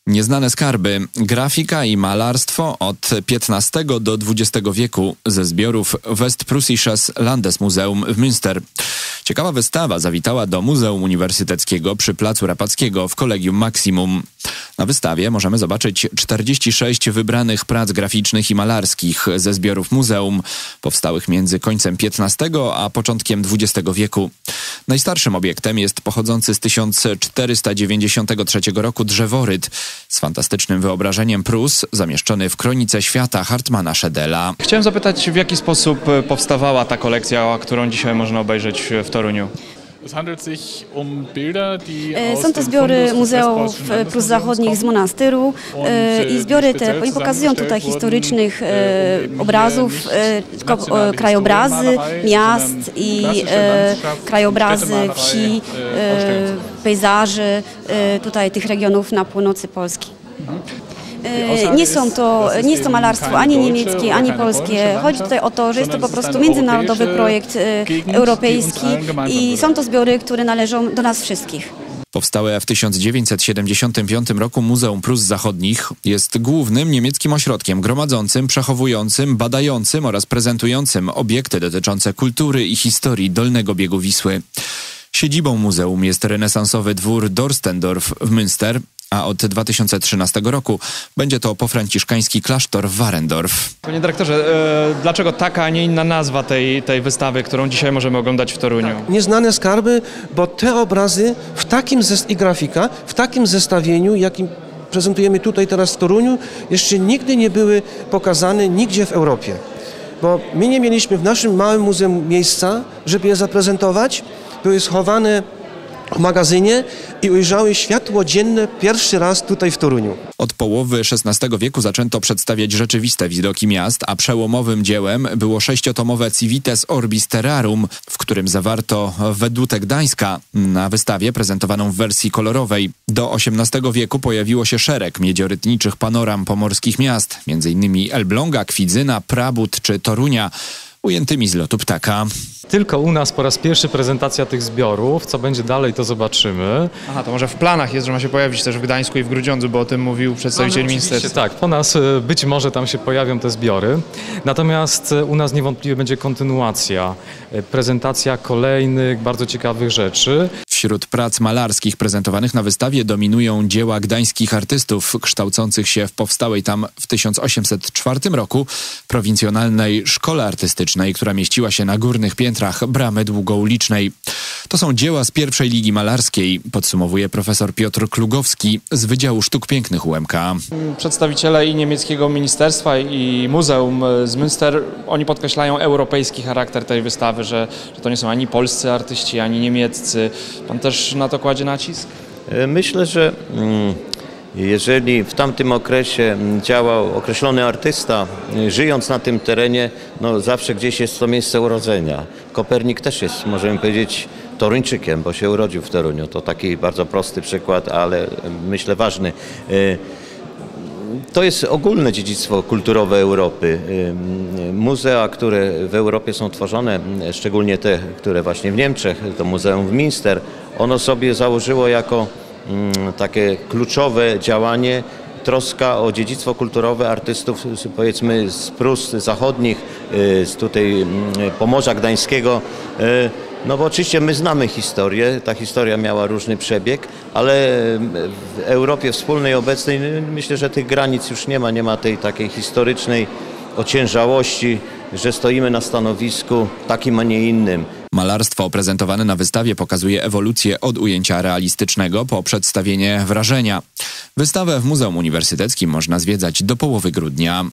Nieznane skarby, grafika i malarstwo od XV do XX wieku ze zbiorów Westpreußisches Landesmuseum w Münster. Ciekawa wystawa zawitała do Muzeum Uniwersyteckiego przy Placu Rapackiego w Collegium Maximum. Na wystawie możemy zobaczyć 46 wybranych prac graficznych i malarskich ze zbiorów muzeum, powstałych między końcem XV a początkiem XX wieku. Najstarszym obiektem jest pochodzący z 1493 roku drzeworyt z fantastycznym wyobrażeniem Prus, zamieszczony w Kronice Świata Hartmana Schedela. Chciałem zapytać, w jaki sposób powstawała ta kolekcja, którą dzisiaj można obejrzeć w Toruniu? Są to zbiory muzeów Prus Zachodnich z Monastyru i zbiory te nie pokazują tutaj historycznych obrazów, tylko krajobrazy miast i krajobrazy wsi, pejzaży tutaj tych regionów na północy Polski. Nie jest to malarstwo ani niemieckie, ani polskie. Chodzi tutaj o to, że jest to po prostu międzynarodowy projekt europejski i są to zbiory, które należą do nas wszystkich. Powstałe w 1975 roku Muzeum Prus Zachodnich jest głównym niemieckim ośrodkiem gromadzącym, przechowującym, badającym oraz prezentującym obiekty dotyczące kultury i historii Dolnego Biegu Wisły. Siedzibą muzeum jest renesansowy dwór Dorstendorf w Münster, a od 2013 roku będzie to pofranciszkański klasztor w Warendorf. Panie dyrektorze, dlaczego taka, a nie inna nazwa tej wystawy, którą dzisiaj możemy oglądać w Toruniu? Nieznane skarby, bo te obrazy i grafika w takim zestawieniu, jakim prezentujemy tutaj teraz w Toruniu, jeszcze nigdy nie były pokazane nigdzie w Europie. Bo my nie mieliśmy w naszym małym muzeum miejsca, żeby je zaprezentować. Były schowane w magazynie i ujrzały światło dzienne pierwszy raz tutaj w Toruniu. Od połowy XVI wieku zaczęto przedstawiać rzeczywiste widoki miast, a przełomowym dziełem było 6-tomowe Civitas Orbis Terrarum, w którym zawarto Vedutę Gdańska, na wystawie prezentowaną w wersji kolorowej. Do XVIII wieku pojawiło się szereg miedziorytniczych panoram pomorskich miast, m.in. Elbląga, Kwidzyna, Prabut czy Torunia, ujętymi z lotu ptaka. Tylko u nas po raz pierwszy prezentacja tych zbiorów. Co będzie dalej, to zobaczymy. Aha, to może w planach jest, że ma się pojawić też w Gdańsku i w Grudziądzu, bo o tym mówił przedstawiciel ministerstwa. Tak, po nas być może tam się pojawią te zbiory. Natomiast u nas niewątpliwie będzie kontynuacja, prezentacja kolejnych bardzo ciekawych rzeczy. Wśród prac malarskich prezentowanych na wystawie dominują dzieła gdańskich artystów kształcących się w powstałej tam w 1804 roku prowincjonalnej szkole artystycznej, która mieściła się na górnych piętrach Bramy Długoulicznej. To są dzieła z pierwszej ligi malarskiej, podsumowuje profesor Piotr Klugowski z Wydziału Sztuk Pięknych UMK. Przedstawiciele i niemieckiego ministerstwa i muzeum z Münster, oni podkreślają europejski charakter tej wystawy, że to nie są ani polscy artyści, ani niemieccy. Pan też na to kładzie nacisk? Myślę, że jeżeli w tamtym okresie działał określony artysta, żyjąc na tym terenie, no zawsze gdzieś jest to miejsce urodzenia. Kopernik też jest, możemy powiedzieć, Toruńczykiem, bo się urodził w Toruniu. To taki bardzo prosty przykład, ale myślę ważny. To jest ogólne dziedzictwo kulturowe Europy. Muzea, które w Europie są tworzone, szczególnie te, które właśnie w Niemczech, to Muzeum w Münster, ono sobie założyło jako takie kluczowe działanie troska o dziedzictwo kulturowe artystów, powiedzmy z Prus Zachodnich, z tutaj Pomorza Gdańskiego. No bo oczywiście my znamy historię, ta historia miała różny przebieg, ale w Europie wspólnej obecnej myślę, że tych granic już nie ma tej takiej historycznej ociężałości, że stoimy na stanowisku takim, a nie innym. Malarstwo prezentowane na wystawie pokazuje ewolucję od ujęcia realistycznego po przedstawienie wrażenia. Wystawę w Muzeum Uniwersyteckim można zwiedzać do połowy grudnia.